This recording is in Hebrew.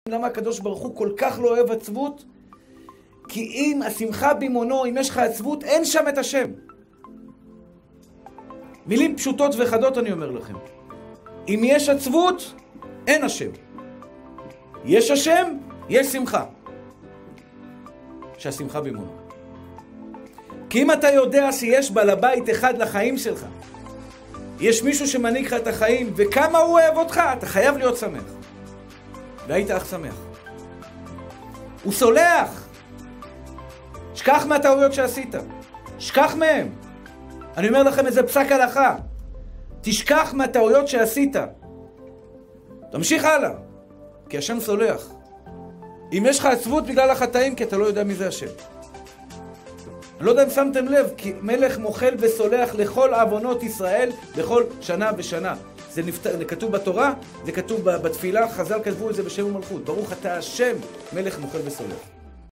למה הקדוש ברוך הוא כל כך לא אוהב עצבות? כי אם השמחה במונו, אם יש לך עצבות, אין שם את השם. מילים פשוטות וחדות אני אומר לכם. אם יש עצבות, אין השם. יש השם, יש שמחה. שהשמחה במונו. כי אם אתה יודע שיש בעל הבית אחד לחיים שלך, יש מישהו שמנהיג לך את החיים, וכמה הוא אוהב אותך, אתה חייב להיות שמח. והיית אך שמח. הוא סולח. שכח מהטעויות שעשית. שכח מהם. אני אומר לכם איזה פסק הלכה. תשכח מהטעויות שעשית. תמשיך הלאה. כי השם סולח. אם יש לך עצבות בגלל החטאים, כי אתה לא יודע מי זה השם. אני לא יודע אם שמתם לב, כי מלך מוחל וסולח לכל עוונות ישראל בכל שנה ושנה. זה כתוב בתורה, זה כתוב בתפילה, חז"ל כתבו את זה בשם ומלכות. ברוך אתה השם, מלך מוחל וסולח.